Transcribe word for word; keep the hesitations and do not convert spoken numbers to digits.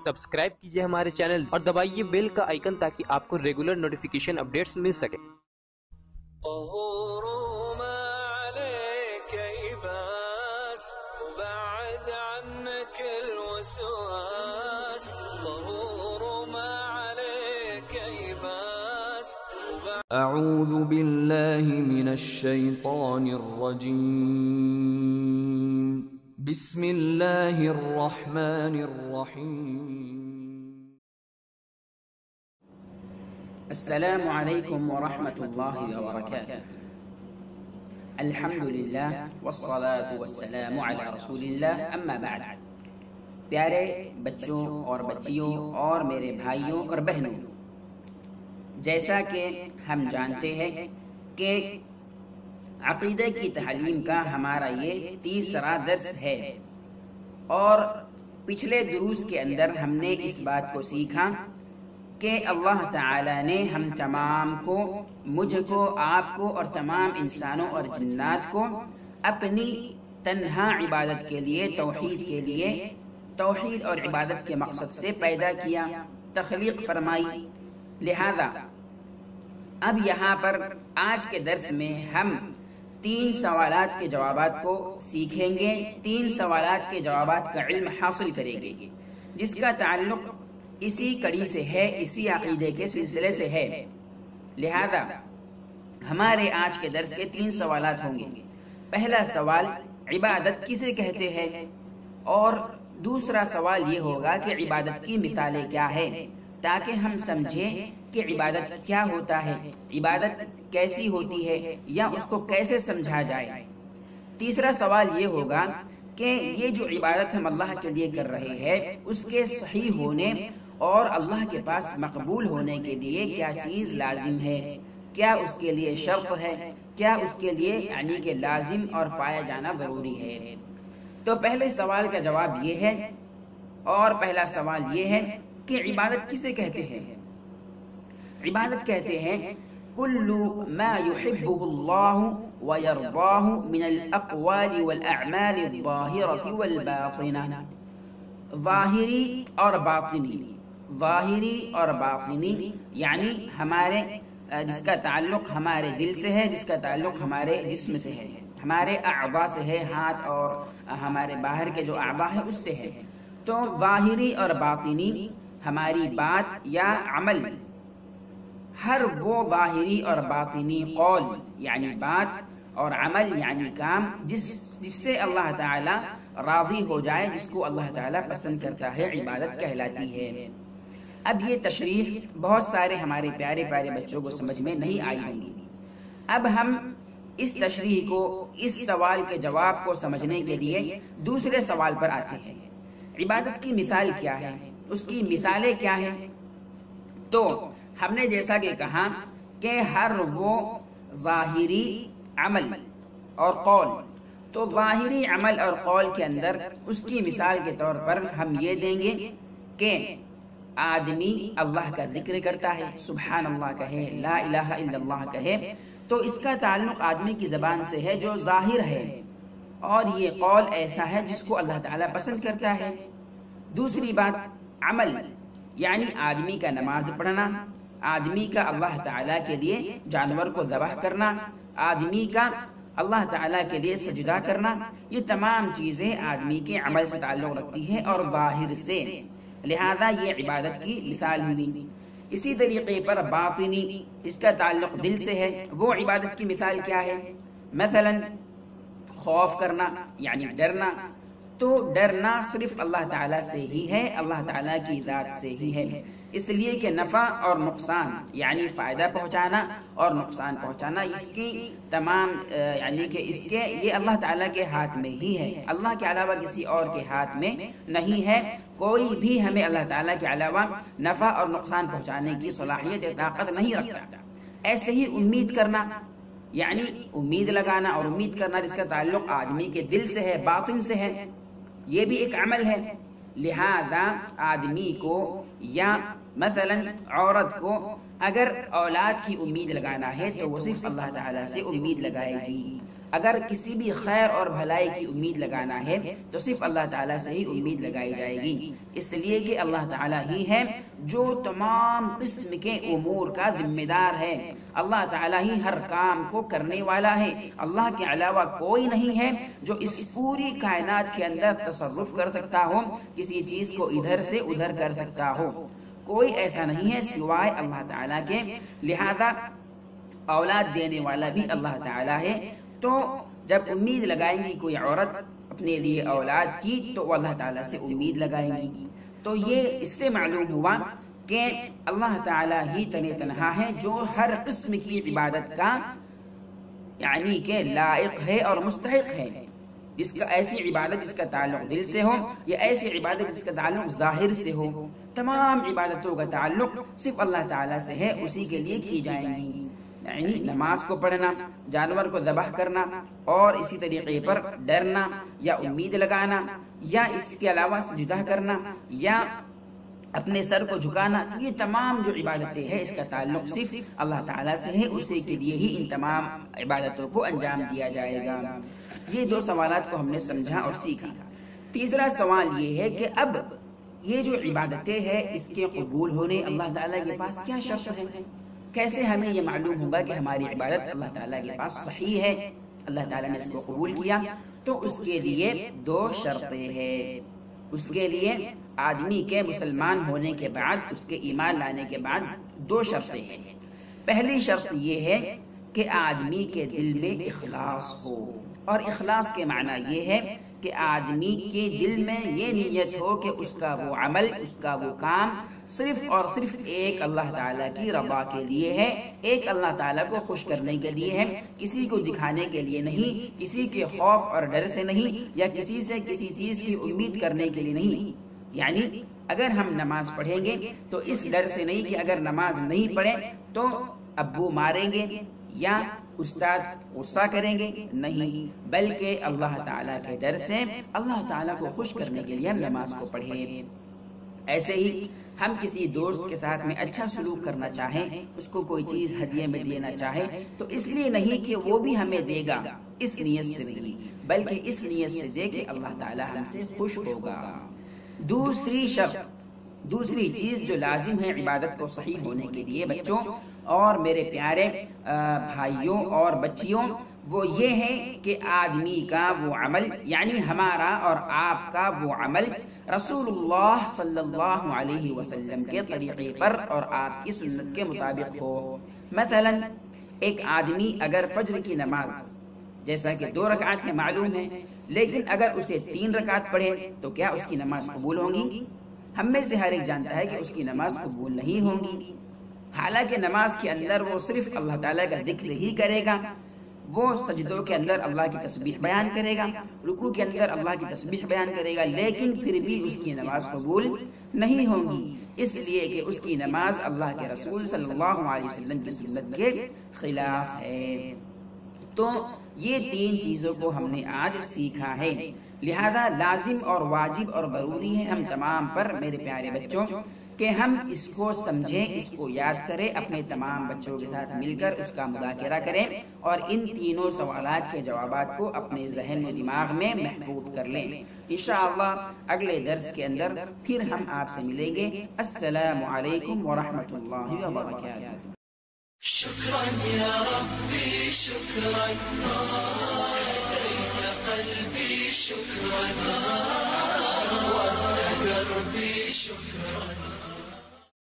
Subscribe कीजिए हमारे channel और दबाइए बेल का आइकन ताकि आपको रेगुलर नोटिफिकेशन अपडेट्स मिल सके। أعوذ بالله من الشيطان الرجيم بسم الله الرحمن الرحيم السلام عليكم ورحمة الله وبركاته. الحمد لله والصلاة والسلام على رسول الله أما بعد. پیارے بچوں اور بچیوں اور میرے بھائیوں اور بہنوں، جیسا کہ ہم جانتے ہیں کہ عقیدہ کی تعلیم کا ہمارا یہ تیسرا درس ہے، اور پچھلے دروس کے اندر ہم نے اس بات کو سیکھا کہ اللہ تعالی نے ہم تمام کو، مجھ کو، آپ کو اور تمام انسانوں اور جنات کو اپنی تنہا عبادت کے لیے، توحید کے لیے، توحید اور عبادت کے مقصد سے پیدا کیا، تخلیق فرمائی. لہذا اب یہاں پر آج کے درس میں ہم تین سوالات کے جوابات کو سیکھیں گے، تین سوالات کے جوابات کا علم حاصل کریں گے، جس کا تعلق اسی کڑی سے ہے، اسی عقیدے کے سلسلے سے ہے. لہذا ہمارے آج کے درس کے تین سوالات ہوں گے. پہلا سوال عبادت کسے کہتے ہیں، اور دوسرا سوال یہ ہوگا کہ عبادت کی مثالیں کیا ہے، تاکہ ہم سمجھیں کہ عبادت کیا ہوتا ہے، عبادت کیسی ہوتی ہے، یا اس کو کیسے سمجھا جائے. تیسرا سوال یہ ہوگا کہ یہ جو عبادت ہم اللہ کے لیے کر رہے ہیں اس کے صحیح ہونے اور اللہ کے پاس مقبول ہونے کے لیے کیا چیز لازم ہے، کیا اس کے لیے شرط ہے، کیا اس کے لیے یعنی کہ لازم اور پایا جانا ضروری ہے. تو پہلے سوال کا جواب یہ ہے، اور پہلا سوال یہ ہے کہ عبادت کسے کہتے ہیں. عبادت کہتے ہیں کل ما يحبه الله ويرضاه من الاقوال والاعمال الظاهرة والباطنة. ظاہری اور باطنی، ظاہری اور باطنی یعنی ہمارے جس کا تعلق ہمارے دل سے ہے، جس کا تعلق ہمارے جسم سے ہے، ہمارے اعضاء سے ہے، ہاتھ اور ہمارے باہر کے جو اعضاء ہے اس سے ہے. تو ظاہری اور باطنی ہماری بات یا عمل، ہر وہ ظاہری اور باطنی قول یعنی بات اور عمل یعنی کام جس جس سے اللہ تعالی راضی ہو جائے، جس کو اللہ تعالی پسند کرتا ہے، عبادت کہلاتی ہے. اب یہ تشریح بہت سارے ہمارے پیارے پیارے بچوں کو سمجھ میں نہیں آئی ہوگی. اب ہم اس تشریح کو، اس سوال کے جواب کو سمجھنے کے لیے دوسرے سوال پر آتے ہیں. عبادت کی مثال کیا ہے، اس کی مثالیں کیا ہیں. تو ہم نے جیسا کہ کہا کہ ہر وہ ظاہری عمل اور قول، تو ظاہری عمل اور قول کے اندر اس کی مثال کے طور پر ہم یہ دیں گے کہ آدمی اللہ کا ذکر کرتا ہے، سبحان اللہ کہے، لا الہ الا اللہ کہے، تو اس کا تعلق آدمی کی زبان سے ہے جو ظاہر ہے، اور یہ قول ایسا ہے جس کو اللہ تعالیٰ پسند کرتا ہے. دوسری بات عمل یعنی آدمی کا نماز پڑھنا، آدمی کا اللہ تعالیٰ کے لیے جانور کو ذبح کرنا، آدمی کا اللہ تعالیٰ کے لیے سجدہ کرنا، یہ تمام چیزیں آدمی کے عمل سے تعلق رکھتی ہیں اور ظاہر سے. لہذا یہ عبادت کی مثال ہوئی. اسی طریقے پر باطنی، اس کا تعلق دل سے ہے، وہ عبادت کی مثال کیا ہے. مثلا خوف کرنا یعنی ڈرنا، تو ڈرنا صرف اللہ تعالیٰ سے ہی ہے، اللہ تعالیٰ کی ذات سے ہی ہے، اس لیے کہ نفع اور نقصان یعنی فائدہ پہنچانا اور نقصان پہنچانا اس کی تمام یعنی کہ اس کے یہ اللہ تعالیٰ کے ہاتھ میں ہی ہے، اللہ کے علاوہ کسی اور کے ہاتھ میں نہیں ہے. کوئی بھی ہمیں اللہ تعالیٰ کے علاوہ نفع اور نقصان پہنچانے کی صلاحیت یا طاقت نہیں رکھتا. ایسے ہی امید کرنا یعنی امید لگانا اور امید کرنا جس کا تعلق آدمی کے دل سے ہے، باطن سے ہے، یہ بھی ایک عمل ہے. لہذا آدمی کو یا مثلا عورت کو اگر اولاد کی امید لگانا ہے تو وہ صرف اللہ تعالیٰ سے امید لگائے گی. اگر کسی بھی خیر اور بھلائی کی امید لگانا ہے تو صرف اللہ تعالیٰ سے ہی امید لگائی جائے گی، اس لیے کہ اللہ تعالیٰ ہی ہے جو تمام قسم کے امور کا ذمہ دار ہے، اللہ تعالیٰ ہی ہر کام کو کرنے والا ہے، اللہ کے علاوہ کوئی نہیں ہے جو اس پوری کائنات کے اندر تصرف کر سکتا ہو، کسی چیز کو ادھر سے ادھر کر سکتا ہو، کوئی ایسا نہیں ہے سوائے اللہ تعالیٰ کے، لہذا اولاد دینے والا بھی اللہ تعالیٰ ہے۔ تو جب امید لگائیں گی کوئی عورت اپنے لیے اولاد کی تو وہ اللہ تعالیٰ سے امید لگائیں گی، تو یہ اس سے معلوم ہوا کہ اللہ تعالیٰ ہی تن تنہا ہے جو ہر قسم کی عبادت کا یعنی کہ لائق ہے اور مستحق ہے، جس کا ایسی عبادت جس کا تعلق دل سے ہو یا ایسی عبادت جس کا تعلق ظاہر سے ہو، تمام عبادتوں کا تعلق صرف اللہ تعالیٰ سے ہے، اسی کے لیے کی جائیں گی، یعنی نماز کو پڑھنا، جانور کو ذبح کرنا اور اسی طریقے پر ڈرنا یا امید لگانا یا اس کے علاوہ سجدہ کرنا یا اپنے سر کو جھکانا، یہ تمام جو عبادتیں ہیں اس کا تعلق صرف اللہ تعالیٰ سے ہے، اسی کے لیے ہی ان تمام عبادتوں کو انجام دیا جائے گا۔ یہ دو سوالات کو ہم نے سمجھا اور سیکھا۔ تیسرا سوال یہ ہے کہ اب یہ جو عبادتیں ہیں اس کے قبول ہونے اللہ تعالیٰ کے پاس کیا شرط ہے؟ کیسے ہمیں یہ معلوم ہوگا کہ ہماری عبادت اللہ تعالیٰ کے پاس صحیح ہے، اللہ تعالیٰ نے اس کو قبول کیا؟ تو اس کے لیے دو شرطیں ہیں۔ اس کے لیے آدمی کے مسلمان ہونے کے بعد، اس کے ایمان لانے کے بعد دو شرطیں ہیں۔ پہلی شرط یہ ہے کہ آدمی کے دل میں اخلاص ہو، اور اخلاص کے معنی یہ ہے کہ آدمی کے دل میں یہ نیت ہو کہ اس کا وہ عمل، اس کا وہ کام صرف اور صرف ایک اللہ تعالیٰ کی رضا کے لیے ہے، ایک اللہ تعالیٰ کو خوش کرنے کے لیے ہے، کسی کو دکھانے کے لیے نہیں، کسی کے خوف اور ڈر سے نہیں، یا کسی سے کسی چیز کی امید کرنے کے لیے نہیں۔ یعنی اگر ہم نماز پڑھیں گے تو اس ڈر سے نہیں کہ اگر نماز نہیں پڑھیں تو ابو ماریں گے یا استاد غصہ کریں گے، نہیں، بلکہ اللہ تعالیٰ کے ڈر سے اللہ تعالیٰ کو خوش کرنے کے لیے ہم نماز کو پڑھیں۔ ایسے ہی ہم کسی دوست کے ساتھ میں اچھا سلوک کرنا چاہیں، اس کو کوئی چیز ہدیے میں دینا چاہیں تو اس لیے نہیں کہ وہ بھی ہمیں دے گا، اس نیت سے نہیں، بلکہ اس نیت سے دے کہ اللہ تعالیٰ ہم سے خوش ہوگا۔ دوسری شرط، دوسری چیز جو لازم ہے عبادت کو صحیح ہونے کے لیے بچوں اور میرے پیارے بھائیوں اور بچیوں، وہ یہ ہے کہ آدمی کا وہ عمل، یعنی ہمارا اور آپ کا وہ عمل رسول اللہ صلی اللہ علیہ وسلم کے طریقے پر اور آپ کی سنت کے مطابق ہو۔ مثلا ایک آدمی اگر فجر کی نماز جیسا کہ دو رکعت ہے معلوم ہے، لیکن اگر اسے تین رکعت پڑھے تو کیا اس کی نماز قبول ہوگی؟ ہم میں سے ہر ایک جانتا ہے کہ اس کی نماز قبول نہیں ہوگی، حالانکہ نماز کے اندر وہ صرف اللہ تعالیٰ کا ذکر ہی کرے گا، وہ سجدوں کے اندر اللہ کی تسبیح بیان کرے گا، رکوع کے اندر اللہ کی تسبیح بیان کرے گا، لیکن پھر بھی اس کی نماز قبول نہیں ہوگی، اس لیے کہ اس کی نماز اللہ کے رسول صلی اللہ علیہ وسلم کی سنت کے خلاف ہے۔ تو یہ تین چیزوں کو ہم نے آج سیکھا ہے، لہذا لازم اور واجب اور ضروری ہے ہم تمام پر میرے پیارے بچوں کہ ہم اس کو سمجھیں، اس کو یاد کریں، اپنے تمام بچوں کے ساتھ مل کر اس کا مذاکرہ کریں اور ان تینوں سوالات کے جوابات کو اپنے ذہن و دماغ میں محفوظ کر لیں۔ انشاءاللہ اگلے درس کے اندر پھر ہم آپ سے ملیں گے۔ السلام علیکم ورحمۃ اللہ وبرکاتہ۔ شكرا يا ربي شكرا، هديت قلبي شكرا، وارتقى دربي شكرا.